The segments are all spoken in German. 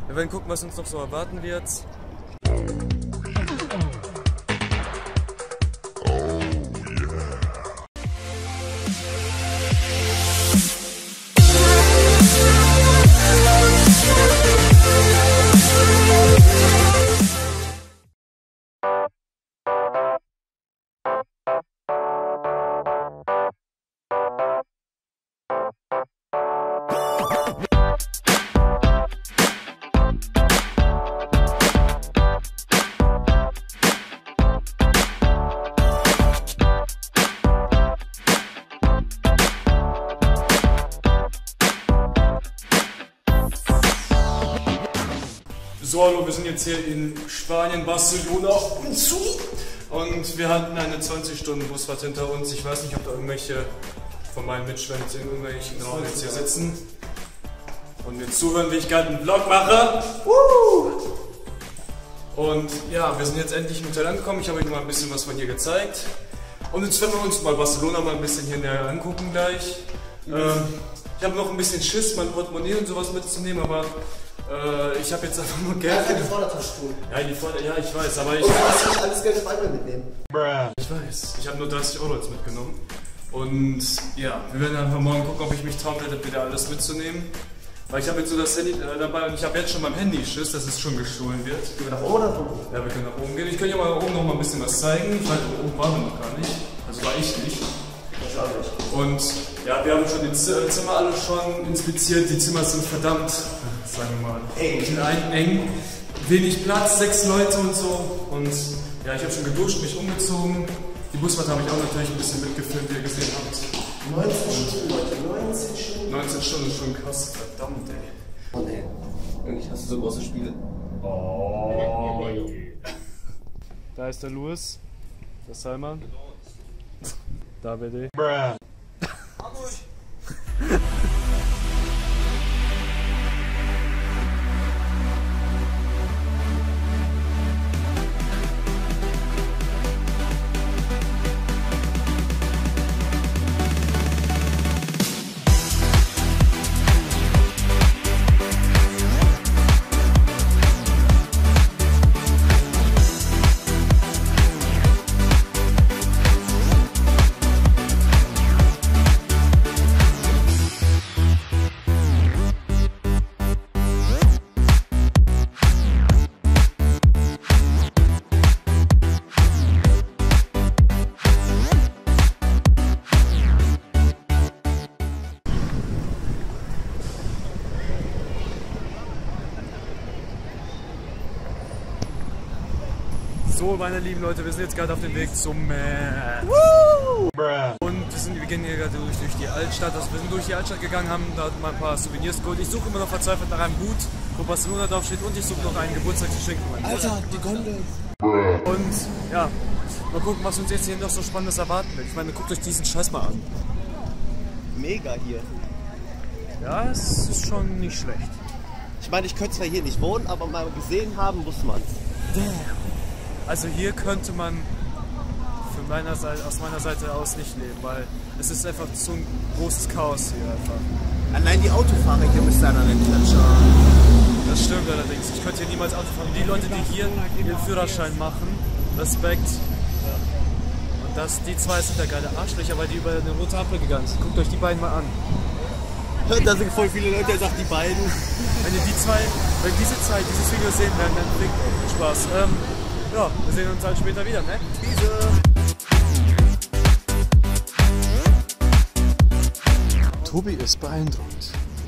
Wir werden gucken, was uns noch so erwarten wird. So, hallo, wir sind jetzt hier in Spanien, Barcelona und wir hatten eine 20-Stunden-Busfahrt hinter uns. Ich weiß nicht, ob da irgendwelche von meinen Mitschülern in irgendwelchen Raum jetzt hier sitzen und mir zuhören, wie ich gerade einen Vlog mache. Und ja, wir sind jetzt endlich im Hotel angekommen. Ich habe euch mal ein bisschen was von hier gezeigt. Und jetzt werden wir uns mal Barcelona mal ein bisschen hier näher angucken gleich. Ich habe noch ein bisschen Schiss, mein Portemonnaie und sowas mitzunehmen, aber ich habe jetzt einfach nur Geld. Ja, die Vordertasche tun. Ja, ich weiß, aber ich. Und du kannst nicht alles Geld auf einmal mitnehmen. Ich weiß. Ich habe nur 30 € jetzt mitgenommen. Und ja, wir werden einfach morgen gucken, ob ich mich trauen werde, wieder alles mitzunehmen. Weil ich habe jetzt so das Handy dabei und ich habe jetzt schon beim Handy Schiss, dass es schon gestohlen wird. Gehen wir nach oben oder nach oben? Ja, wir können nach oben gehen. Ich kann ja mal oben noch mal ein bisschen was zeigen. Ich weiß, oben waren wir noch gar nicht. Also war ich nicht. Ich auch nicht. Und ja, wir haben schon die Zimmer alle schon inspiziert. Die Zimmer sind verdammt, sagen wir mal, eng. Wenig Platz, 6 Leute und so. Und ja, ich habe schon geduscht, mich umgezogen. Die Busfahrt habe ich auch natürlich ein bisschen mitgefilmt, wie ihr gesehen habt. 19 Stunden, Leute, 19 Stunden. 19 Stunden ist schon krass, verdammt, ey. Oh ne, eigentlich hast du so große Spiele. Oh, da ist der Louis, der Salman, Davide. So, meine lieben Leute, wir sind jetzt gerade auf dem Weg zum Meer. Und wir gehen hier gerade durch die Altstadt. Also wir sind durch die Altstadt gegangen, haben da mal ein paar Souvenirs geholt. Ich suche immer noch verzweifelt nach einem Hut, wo Barcelona drauf steht, und ich suche noch ein Geburtstagsgeschenk für meinen Bruder. Alter, die Gondel. Und ja, mal gucken, was uns jetzt hier noch so Spannendes erwarten wird. Ich meine, guckt euch diesen Scheiß mal an. Mega hier. Ja, es ist schon nicht schlecht. Ich meine, ich könnte zwar hier nicht wohnen, aber mal gesehen haben muss man es. Also hier könnte man aus meiner Seite aus nicht leben, weil es ist einfach so ein großes Chaos hier einfach. Allein die Autofahrer hier müssen an den Klatschen. Das stimmt allerdings. Ich könnte hier niemals Auto fahren. Die Leute, die hier ihren Führerschein machen, Respekt. Und die zwei sind da geile Arschlöcher, weil die über eine rote Ampel gegangen sind. Guckt euch die beiden mal an. Da sind voll viele Leute, der sagt die beiden. Wenn diese Zeit dieses Video sehen werden, dann bringt Spaß. Ja, wir sehen uns halt später wieder, ne? Tobi ist beeindruckt.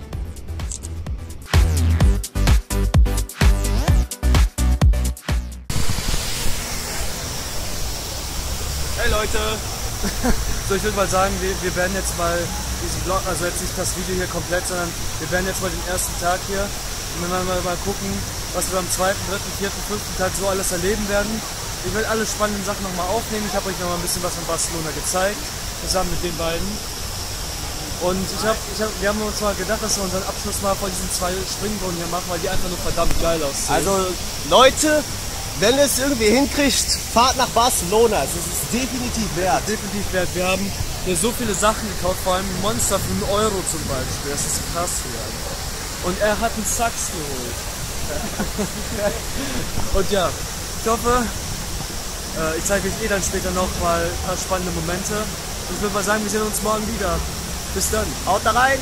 Hey Leute! So, ich würde mal sagen, wir werden jetzt mal diesen Vlog, also jetzt nicht das Video hier komplett, sondern wir werden jetzt mal den ersten Tag hier und dann mal gucken, was wir am 2., 3., 4., 5. Tag so alles erleben werden. Ich werde alle spannenden Sachen nochmal aufnehmen. Ich habe euch noch mal ein bisschen was von Barcelona gezeigt, zusammen mit den beiden. Und wir haben uns mal gedacht, dass wir unseren Abschluss mal von diesen 2 Springbrunnen hier machen, weil die einfach nur verdammt geil aussehen. Also Leute, wenn ihr es irgendwie hinkriegt, fahrt nach Barcelona. Es ist definitiv wert. Definitiv wert. Wir haben hier so viele Sachen gekauft, vor allem ein Monster für 1 € zum Beispiel. Das ist krass hier. Und er hat einen Sax geholt. Und ja, ich hoffe, ich zeige euch dann später noch mal ein paar spannende Momente. Und ich würde mal sagen, wir sehen uns morgen wieder. Bis dann. Haut da rein!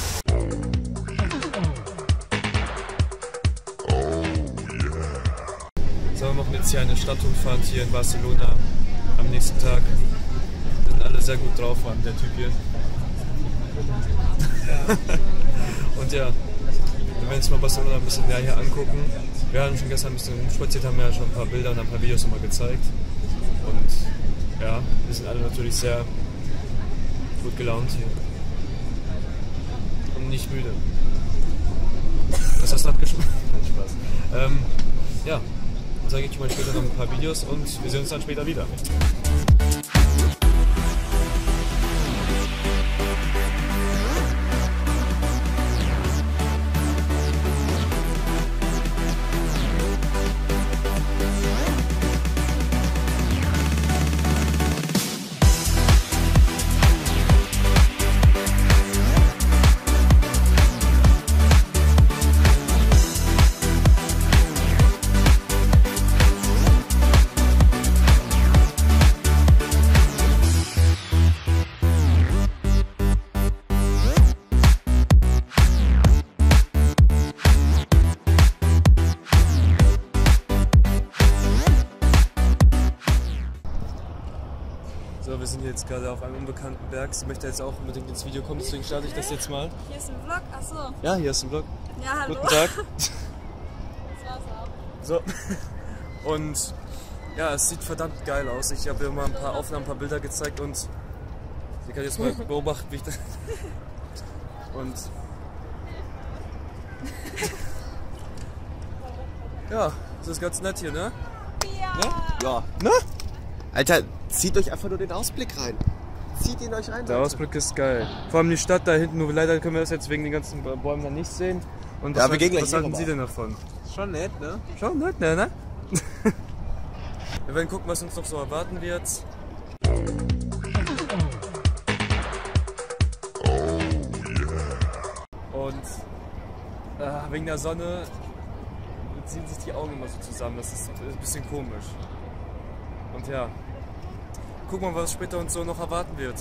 So, wir machen jetzt hier eine Stadtrundfahrt hier in Barcelona am nächsten Tag. Wir sind alle sehr gut drauf, vor allem der Typ hier. Und ja, wir werden uns mal Barcelona ein bisschen näher hier angucken. Wir haben schon gestern ein bisschen spaziert, haben ja schon ein paar Bilder und ein paar Videos nochmal gezeigt. Und ja, wir sind alle natürlich sehr gut gelaunt hier. Und nicht müde. Was hast du abgeschmeckt? Kein Spaß. Ja, dann zeige ich euch mal später noch ein paar Videos und wir sehen uns dann später wieder. So, wir sind hier jetzt gerade auf einem unbekannten Berg. Sie möchte jetzt auch unbedingt ins Video kommen, deswegen starte ich das jetzt mal. Hier ist ein Vlog, achso. Ja, hier ist ein Vlog. Ja, hallo. Guten Tag. Das war's auch. So. Und ja, es sieht verdammt geil aus. Ich habe ihr mal ein paar Aufnahmen, ein paar Bilder gezeigt und sie kann jetzt mal beobachten, wie ich das. Und ja, das ist ganz nett hier, ne? Ja. Ne? Alter, zieht euch einfach nur den Ausblick rein. Zieht ihn euch rein. Der Leute. Ausblick ist geil. Vor allem die Stadt da hinten, nur leider können wir das jetzt wegen den ganzen Bäumen dann nicht sehen. Und Ja, wir gehen gleich was hier halten rüber. Sie denn davon? Schon nett, ne? Schon nett, ne? Wir werden gucken, was uns noch so erwarten wird. Und wegen der Sonne ziehen sich die Augen immer so zusammen. Das ist ein bisschen komisch. Und ja, gucken wir mal, was später uns so noch erwarten wird.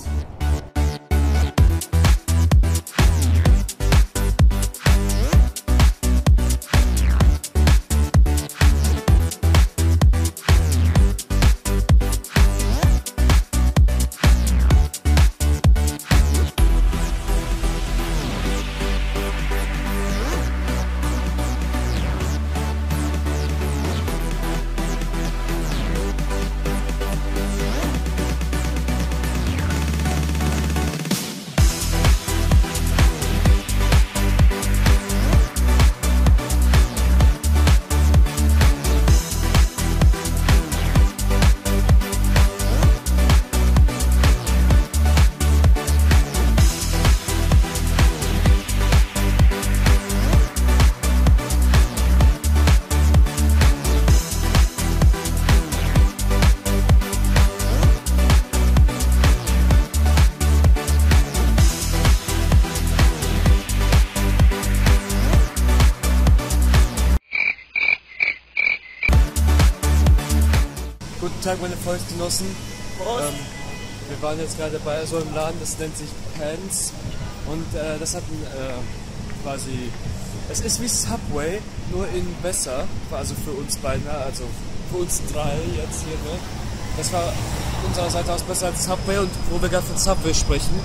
Guten Tag, meine Volksgenossen. Wir waren jetzt gerade bei so einem Laden, das nennt sich Pants. Und das hat quasi. Es ist wie Subway, nur in besser. Also für uns beiden, also für uns drei jetzt hier. Ne? Das war von unserer Seite aus besser als Subway und wo wir gerade von Subway sprechen.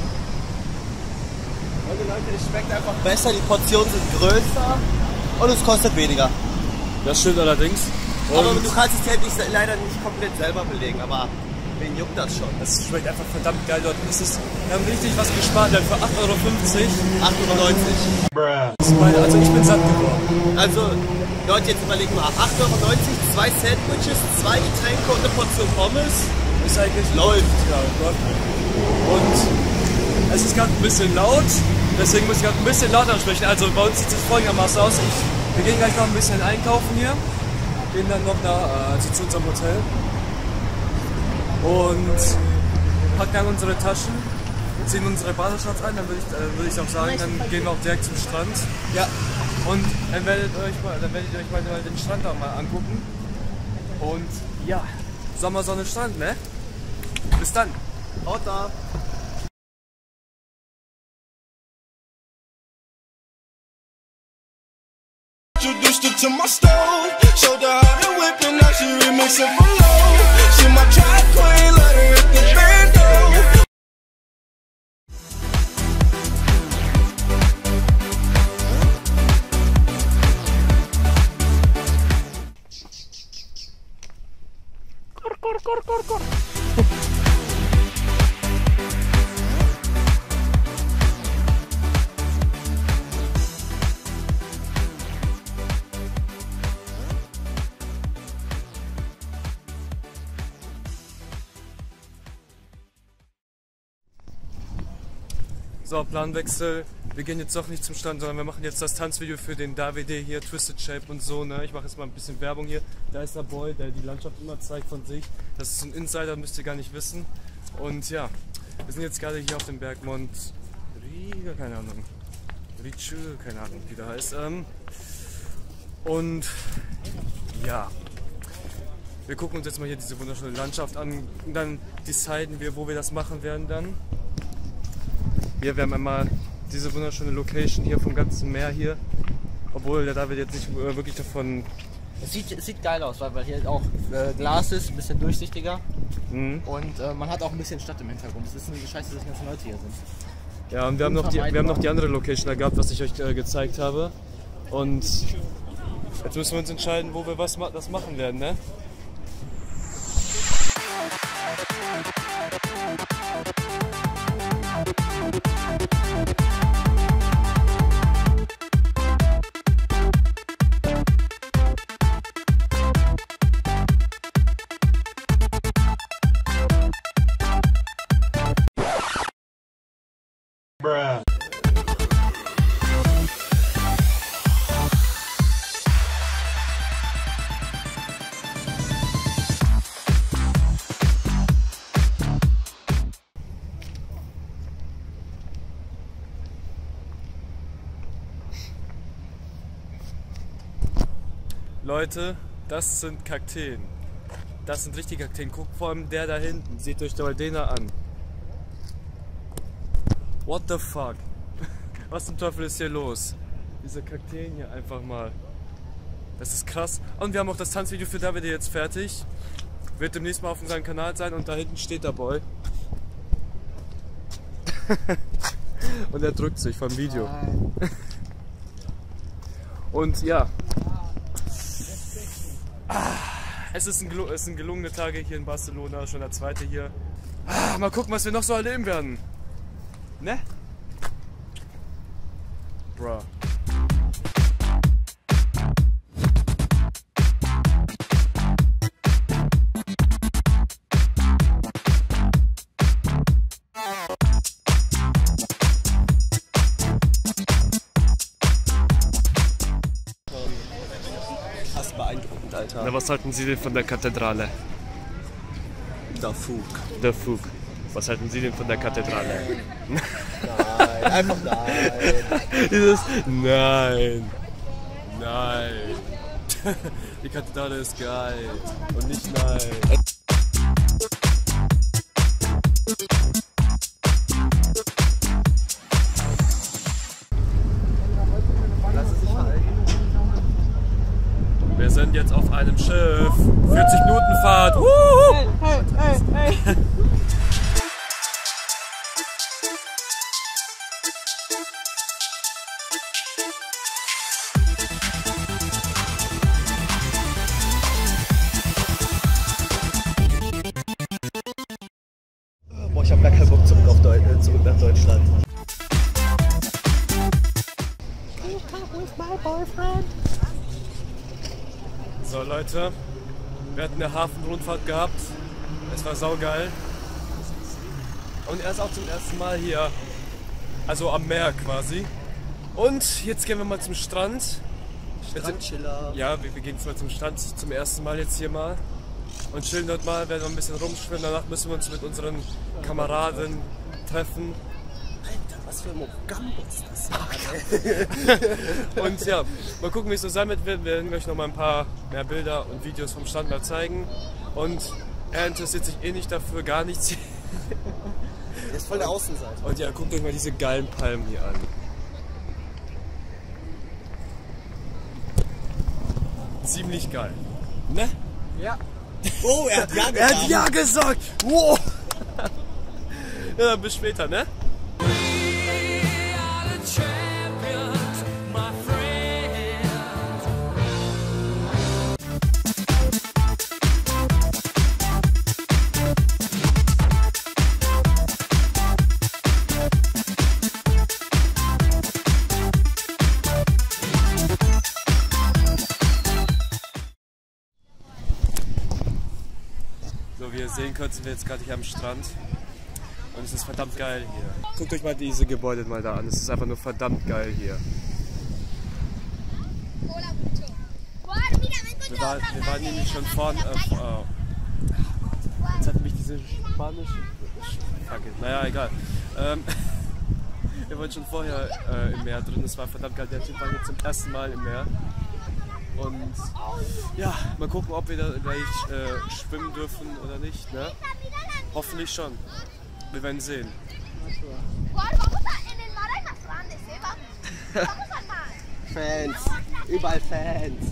Leute, es schmeckt einfach besser, die Portionen sind größer und es kostet weniger. Das stimmt allerdings. Aber du kannst es ja leider nicht komplett selber belegen, aber wen juckt das schon? Es schmeckt einfach verdammt geil dort. Wir haben richtig was gespart, denn für 8,50 Euro. 8,90 €. Also ich bin satt geworden. Also, Leute, jetzt überlegen mal, 8,90 €, 2 Sandwiches, 2 Getränke und eine Portion Pommes. Ist eigentlich Läuft. Ja, läuft. Und es ist gerade ein bisschen laut, deswegen muss ich gerade ein bisschen lauter sprechen. Also bei uns sieht es folgendermaßen aus. Wir gehen gleich noch ein bisschen einkaufen hier. Gehen dann noch zu unserem Hotel und packen dann unsere Taschen ziehen unsere Badeshorts ein, dann würde ich auch sagen, dann gehen wir auch direkt zum Strand. Ja. Und dann werdet ihr euch mal den Strand auch mal angucken. Und ja, Sommer, Sonne, Strand, ne? Bis dann. Haut da. Introduced her to my stove, showed her how to whip and now she remixing for low. She my track queen, let her hit the bando. So, Planwechsel. Wir gehen jetzt doch nicht zum Strand, sondern wir machen jetzt das Tanzvideo für den Davide hier, Twisted Shape und so. Ne? Ich mache jetzt mal ein bisschen Werbung hier. Da ist der Boy, der die Landschaft immer zeigt von sich. Das ist ein Insider, müsst ihr gar nicht wissen. Und ja, wir sind jetzt gerade hier auf dem Berg Mont Riga, keine Ahnung. Ricciu, keine Ahnung, wie der heißt. Und ja, wir gucken uns jetzt mal hier diese wunderschöne Landschaft an. Und dann deciden wir, wo wir das machen werden dann. Wir haben einmal diese wunderschöne Location hier vom ganzen Meer hier. Obwohl der David jetzt nicht wirklich davon... Es sieht geil aus, weil hier auch Glas ist, ein bisschen durchsichtiger. Mhm. Und man hat auch ein bisschen Stadt im Hintergrund. Es ist nur scheiße, dass die ganzen Leute hier sind. Ja, und wir haben noch die andere Location da gehabt, was ich euch gezeigt habe. Und jetzt müssen wir uns entscheiden, wo wir das machen werden, ne? Leute, das sind Kakteen. Das sind richtige Kakteen. Guckt vor allem der da hinten. Seht euch mal den da an. What the fuck? Was zum Teufel ist hier los? Diese Kakteen hier einfach mal. Das ist krass. Und wir haben auch das Tanzvideo für David jetzt fertig. Wird demnächst mal auf unserem Kanal sein und da hinten steht der Boy. Und er drückt sich vom Video. Und ja. Es sind gelungene Tage hier in Barcelona, schon der zweite hier. Mal gucken, was wir noch so erleben werden. Ne? Bruh. Fast beeindruckend, Alter. Na, was halten Sie denn von der Kathedrale? Der Fug. Der Fug. Was halten Sie denn von der Kathedrale? Nein, einfach nein. Dieses Nein. Nein. Die Kathedrale ist geil. Und nicht nein. Wir sind jetzt auf einem Schiff. 40 Minuten Fahrt. Hey. Boah, ich hab gar keinen Bock zurück nach Deutschland. So Leute, wir hatten eine Hafenrundfahrt gehabt. Es war saugeil. Und er ist auch zum ersten Mal hier, also am Meer quasi. Und jetzt gehen wir mal zum Strand. Strandchiller. Ja, wir gehen jetzt mal zum Strand zum ersten Mal jetzt hier mal. Und chillen dort mal, werden wir ein bisschen rumschwimmen. Danach müssen wir uns mit unseren Kameraden treffen. Was für ein Mogambo ist das hier? Und ja, mal gucken, wie es so sein wird. Wir werden euch noch mal ein paar mehr Bilder und Videos vom Stand mal zeigen. Und er interessiert sich eh nicht dafür, gar nichts. Der ist voll der Außenseiter. Und ja, guckt euch mal diese geilen Palmen hier an. Ziemlich geil. Ne? Ja. Oh, er hat ja gesagt. Er hat ja gesagt! Wow! Ja, bis später, ne? So, wie ihr sehen könnt, sind wir jetzt gerade hier am Strand. Und es ist verdammt geil hier. Guckt euch mal diese Gebäude mal da an. Es ist einfach nur verdammt geil hier. Wir waren nämlich schon vorne auf... jetzt hat mich diese spanische... Fuck it. Naja, egal. Wir waren schon vorher im Meer drin. Es war verdammt geil. Der Typ war jetzt zum ersten Mal im Meer. Und ja, mal gucken, ob wir da gleich schwimmen dürfen oder nicht. Ne? Hoffentlich schon. Wir werden sehen. Fans. Überall Fans.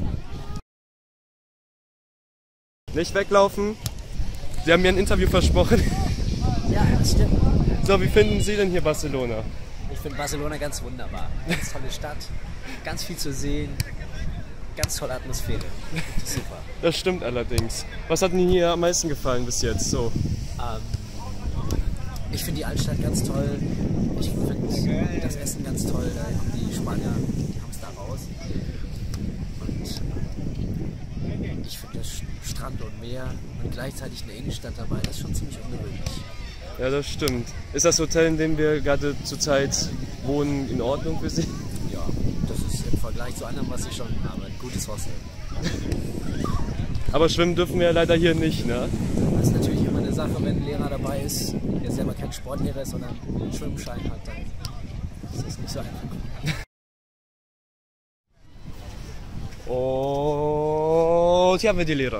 Nicht weglaufen. Sie haben mir ein Interview versprochen. Ja, das stimmt. So, wie finden Sie denn hier Barcelona? Ich finde Barcelona ganz wunderbar. Ganz tolle Stadt, ganz viel zu sehen, ganz tolle Atmosphäre. Das ist super. Das stimmt allerdings. Was hat Ihnen hier am meisten gefallen bis jetzt? So. Ich finde die Altstadt ganz toll. Ich finde das Essen ganz toll. Da kommen die Spanier, die haben es da raus. Und ich finde das Strand und Meer und gleichzeitig eine Innenstadt dabei, das ist schon ziemlich ungewöhnlich. Ja, das stimmt. Ist das Hotel, in dem wir gerade zurzeit wohnen, in Ordnung für Sie? Ja, das ist im Vergleich zu anderen, was ich schon habe, ein gutes Hostel. Aber schwimmen dürfen wir ja leider hier nicht, ne? Das ist natürlich immer eine Sache, wenn ein Lehrer dabei ist, der selber kein Sportlehrer ist, sondern einen Schwimmschein hat, dann ist das nicht so einfach. Und hier haben wir die Lehrer.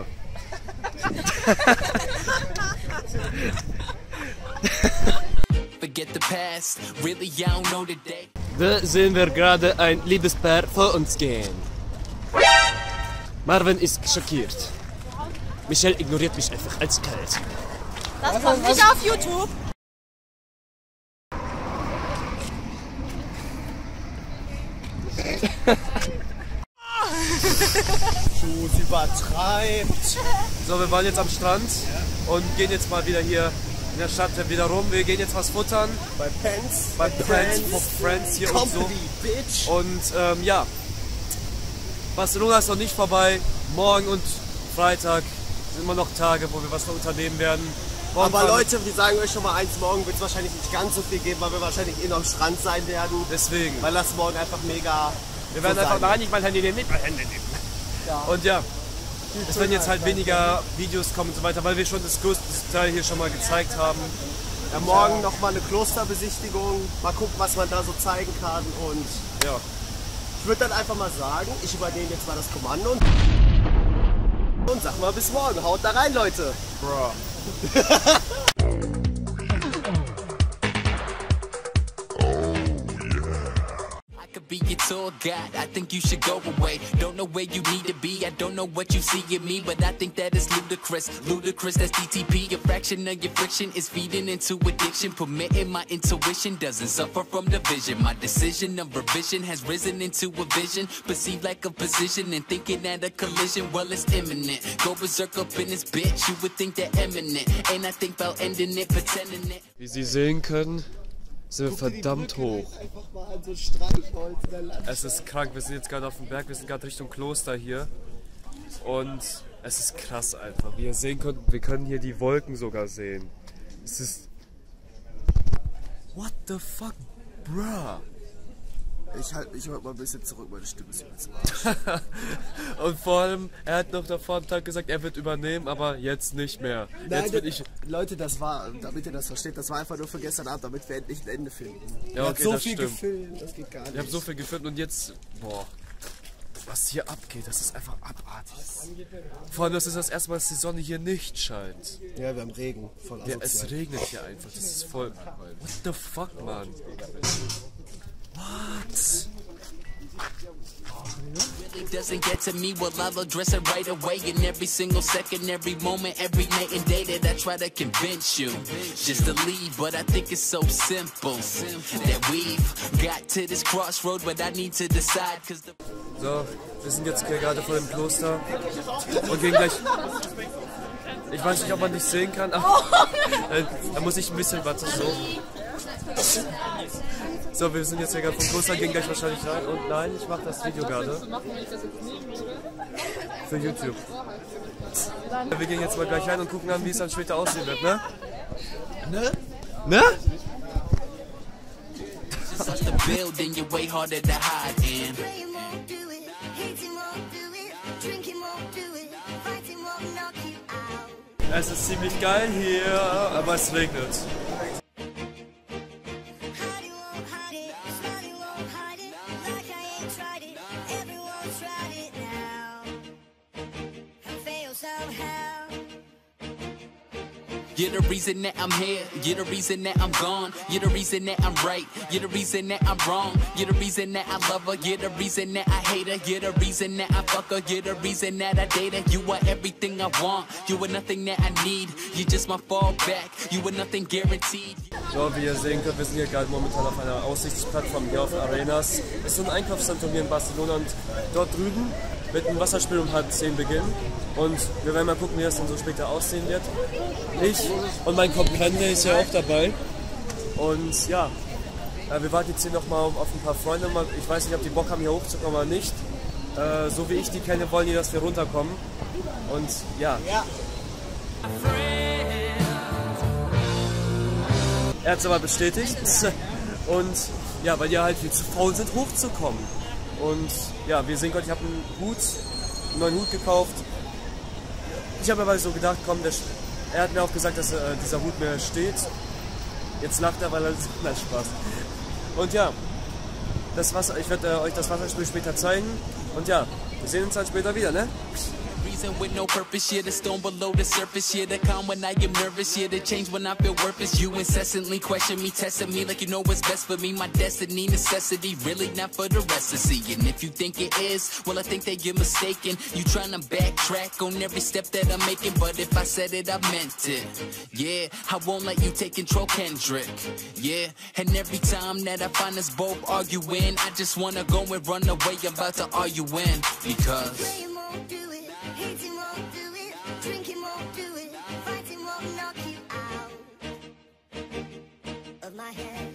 Da sehen wir gerade ein Liebespaar vor uns gehen. Marvin ist schockiert. Michelle ignoriert mich einfach als kalt. Das kommt nicht auf YouTube. Schuss übertreibt. So, wir waren jetzt am Strand und gehen jetzt mal wieder hier in der Stadt wieder rum. Wir gehen jetzt was futtern. Bei Pence. Bei Friends hier und so. Bitch. Und ja, Barcelona ist noch nicht vorbei. Morgen und Freitag sind immer noch Tage, wo wir was noch unternehmen werden. Morgen Aber Leute, wir sagen euch schon mal eins, morgen wird es wahrscheinlich nicht ganz so viel geben, weil wir wahrscheinlich eh noch am Strand sein werden. Deswegen. Weil das morgen einfach mega... Wir werden einfach, nein, nicht mein Handy nehmen, nicht mein Handy nehmen. Ja. Und ja, es werden jetzt halt weniger Videos kommen und so weiter, weil wir schon das größte Teil hier schon mal gezeigt haben. Ja, morgen nochmal eine Klosterbesichtigung, mal gucken, was man da so zeigen kann und ja. Ich würde dann einfach mal sagen, ich übernehme jetzt mal das Kommando und sag mal bis morgen. Haut da rein, Leute. Bro. Be your tour guide, I think you should go away. Don't know where you need to be, I don't know what you see in me, but I think that is ludicrous. Ludicrous, that's DTP. A fraction of your friction is feeding into addiction. Permitting my intuition doesn't suffer from division. My decision of revision has risen into a vision, perceived like a position and thinking at a collision. Well, it's imminent. Go berserk up in this bitch. You would think they're eminent, and I think about ending it, pretending it. Wie Sie sehen können, sind wir verdammt hoch. Es ist krank, wir sind jetzt gerade auf dem Berg, wir sind gerade Richtung Kloster hier. Und es ist krass einfach. Wie ihr sehen könnt, wir können hier die Wolken sogar sehen. Es ist... What the fuck, bruh? Ich halte mich heute mal ein bisschen zurück, meine Stimme ist übelst im Arsch. Und vor allem, er hat noch davor am Tag gesagt, er wird übernehmen, aber jetzt nicht mehr. Nein, Jetzt bin ich... Leute, das war, damit ihr das versteht, das war einfach nur für gestern Abend, damit wir endlich ein Ende finden. Ja, Ihr okay, habt so das viel stimmt. gefilmt, das geht gar nicht. Ich habe so viel gefilmt und jetzt... Boah. Was hier abgeht, das ist einfach abartig. Vor allem, das ist das erste Mal, dass die Sonne hier nicht scheint. Ja, wir haben Regen, voll Ja, es asozial. regnet hier einfach, das ist voll... What the fuck, man? What? Really doesn't get to me, well I'll address it right away. In every single second, every moment, every night and day that I try to convince you just to leave, but I think it's so simple that we've got to this crossroad, but I need to decide, cause the... So, wir sind jetzt hier gerade vor dem Kloster und gehen gleich... Ich weiß nicht, ob man dich sehen kann, aber da muss ich ein bisschen was so. So, wir sind jetzt hier gerade vom Kloster, gehen gleich wahrscheinlich rein und nein, ich mache das Video gerade. Für YouTube. Wir gehen jetzt mal gleich rein und gucken an, wie es dann später aussehen wird, ne? Ne? Ne? Just the building, you're way harder to hide in. Playing won't do it, hating won't do it, drinking won't do it, fighting won't knock you out. Es ist ziemlich geil hier, aber es regnet. Hiding won't hide it, smiling won't hide it, like I ain't tried it, everyone's tried it now, and fail somehow. You're the reason that I'm here, you're the reason that I'm gone, you're the reason that I'm right, you're the reason that I'm wrong, you're the reason that I love her, you're the reason that I hate her, you're the reason that I fuck her, you're the reason that I date her. You are everything I want, you are nothing that I need, you're just my fallback, you are nothing guaranteed. So, wie ihr sehen könnt, wir sind hier gerade momentan auf einer Aussichtsplattform hier auf Arenas. Es ist so ein Einkaufszentrum hier in Barcelona und dort drüben wird ein Wasserspiel um 9:30 beginnen. Und wir werden mal gucken, wie das dann so später aussehen wird. Ich und mein Kompagnon ist ja auch dabei. Und ja, wir warten jetzt hier nochmal auf ein paar Freunde. Ich weiß nicht, ob die Bock haben, hier hochzukommen oder nicht. So wie ich die kenne, wollen die, dass wir runterkommen. Und ja. Er hat es aber bestätigt. Und ja, weil die halt viel zu faul sind, hochzukommen. Und ja, wir sehen gerade, ich habe einen neuen Hut gekauft. Ich habe aber so gedacht, komm, er hat mir auch gesagt, dass dieser Hut mir steht. Jetzt lacht er, weil er nein, Spaß. Und ja, ich werde euch das Wasserspiel später zeigen. Und ja, wir sehen uns dann später wieder, ne? Reason with no purpose, yeah, the stone below the surface, yeah, the calm when I am nervous, yeah, the change when I feel worthless. You incessantly question me, testing me like you know what's best for me. My destiny, necessity, really not for the rest to see. And if you think it is, well, I think that you're mistaken. You trying to backtrack on every step that I'm making, but if I said it, I meant it. Yeah, I won't let you take control, Kendrick. Yeah, and every time that I find us both arguing, I just wanna go and run away, I'm about to argue in, because Playing won't do it, hating won't do it, drinking won't do it, fighting won't knock you out of my head.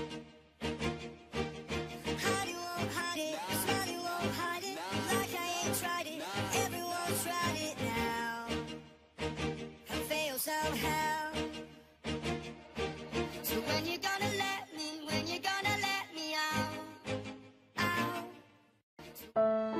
Hiding won't hide it, smiling won't hide it, like I ain't tried it, everyone's tried it now, and fail somehow. So when you gonna let me, when you gonna let me out, out.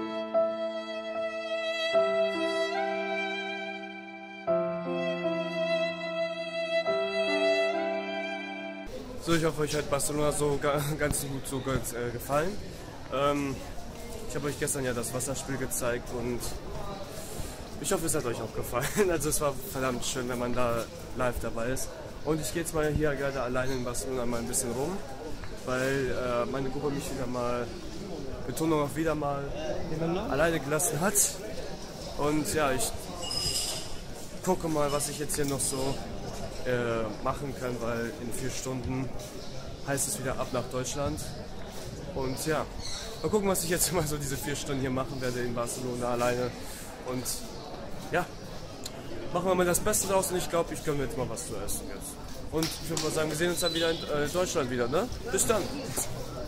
So, ich hoffe, euch hat Barcelona so ganz gut gefallen. Ich habe euch gestern ja das Wasserspiel gezeigt und ich hoffe, es hat euch auch gefallen. Also es war verdammt schön, wenn man da live dabei ist. Und ich gehe jetzt mal hier gerade alleine in Barcelona mal ein bisschen rum, weil meine Gruppe mich wieder mal, Betonung auf wieder mal, alleine gelassen hat. Und ja, ich gucke mal, was ich jetzt hier noch so machen kann, weil in 4 Stunden heißt es wieder ab nach Deutschland. Und ja, mal gucken, was ich jetzt mal so diese 4 Stunden hier machen werde in Barcelona alleine. Und ja, machen wir mal das Beste draus und ich glaube, ich gönne mir jetzt mal was zu essen jetzt. Und ich würde mal sagen, wir sehen uns dann wieder in Deutschland wieder, ne? Bis dann!